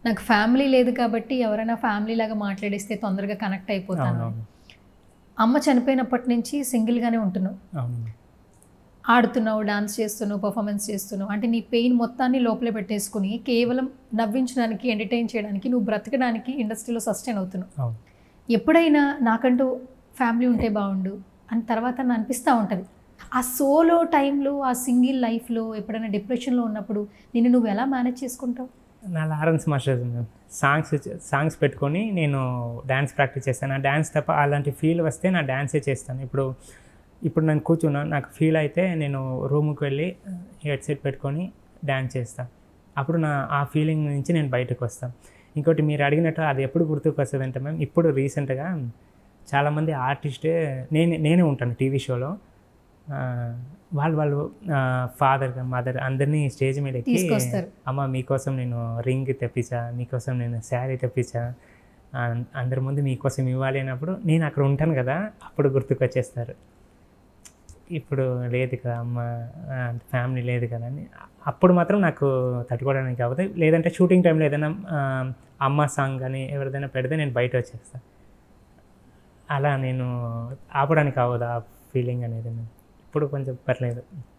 నాకు ఫ్యామిలీ లేదు కాబట్టి ఎవరైనా ఫ్యామిలీ లాగా మాట్లాడిస్తే తొందరగా కనెక్ట్ అయిపోతాను. అమ్మ చనిపోయినప్పటి నుంచి సింగిల్గానే ఉంటున్నావు, ఆడుతున్నావు, డాన్స్ చేస్తున్నావు, పర్ఫార్మెన్స్ చేస్తున్నావు. అంటే నీ పెయిన్ మొత్తాన్ని లోపలే పెట్టేసుకుని కేవలం నవ్వించడానికి, ఎంటర్టైన్ చేయడానికి, నువ్వు బ్రతకడానికి ఇండస్ట్రీలో సస్టైన్ అవుతున్నావు. ఎప్పుడైనా నాకంటూ ఫ్యామిలీ ఉంటే బాగుండు అని తర్వాత అనిపిస్తూ ఉంటుంది. ఆ సోలో టైంలో, ఆ సింగిల్ లైఫ్లో ఎప్పుడైనా డిప్రెషన్లో ఉన్నప్పుడు నిన్ను నువ్వు ఎలా మేనేజ్ చేసుకుంటావు? నా లారెన్స్ మాస్టర్ సాంగ్స్ పెట్టుకొని నేను డ్యాన్స్ ప్రాక్టీస్ చేస్తాను. ఆ డ్యాన్స్ తప్ప అలాంటి ఫీల్ వస్తే నా డ్యాన్సే చేస్తాను. ఇప్పుడు నేను కూర్చున్నా, నాకు ఫీల్ అయితే నేను రూమ్కి వెళ్ళి హెడ్సెట్ పెట్టుకొని డ్యాన్స్ చేస్తాను. అప్పుడు ఆ ఫీలింగ్ నుంచి నేను బయటకు వస్తాను. ఇంకోటి మీరు అడిగినట్టు అది ఎప్పుడు గుర్తుకు వస్తుంది అంటే మ్యామ్, ఇప్పుడు రీసెంట్గా చాలామంది ఆర్టిస్టే నేనే ఉంటాను టీవీ షోలో. వాళ్ళు ఫాదర్ మదర్ అందరినీ స్టేజ్ మీద ఎక్కి, అమ్మ మీకోసం నేను రింగ్ తెప్పించా, మీకోసం నేను శారీ తెప్పించా, అందరి ముందు మీకోసం ఇవ్వాలి అన్నప్పుడు నేను అక్కడ ఉంటాను కదా, అప్పుడు గుర్తుకు వచ్చేస్తారు. ఇప్పుడు లేదు కదా అమ్మ, ఫ్యామిలీ లేదు కదా అని. అప్పుడు మాత్రం నాకు తట్టుకోవడానికి అవ్వదు. లేదంటే షూటింగ్ టైంలో ఏదైనా అమ్మ సాంగ్ కానీ ఎవరిదైనా పెడితే నేను బయట వచ్చేస్తాను. అలా నేను ఆపడానికి అవ్వదు ఆ ఫీలింగ్ అనేది. ఇప్పుడు కొంచెం పర్లేదు.